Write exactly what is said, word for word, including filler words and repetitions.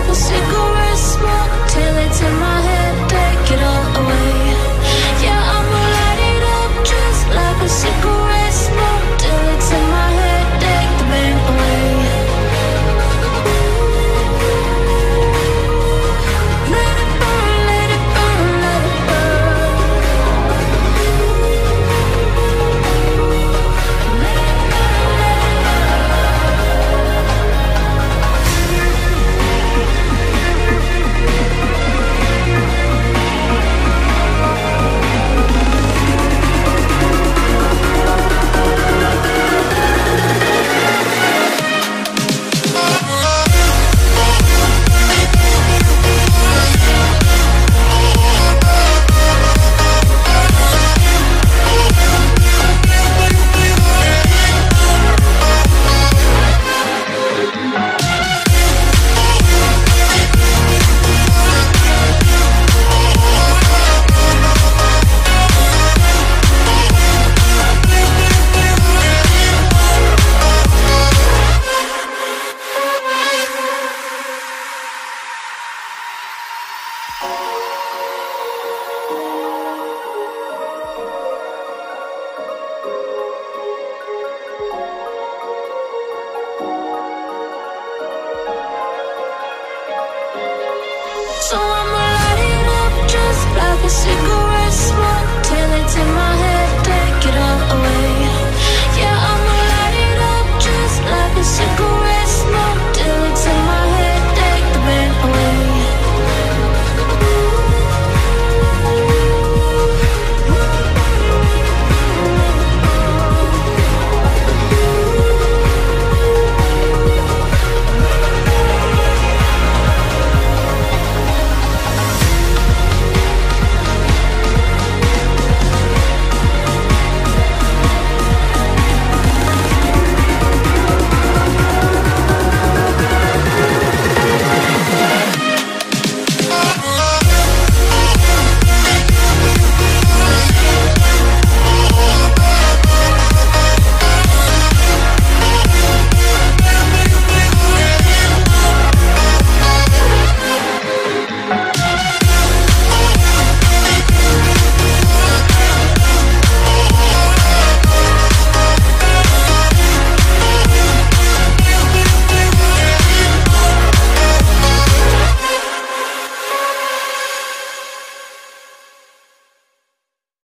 like a cigarette smoke till it's in my head, take it all away. Yeah, I'ma light it up just like a cigarette smoke till it's in my head, take the pain away. Let it burn, let it burn, let it burn. Let it burn, let it So I'ma light it up just like a cigarette smoke till it's in my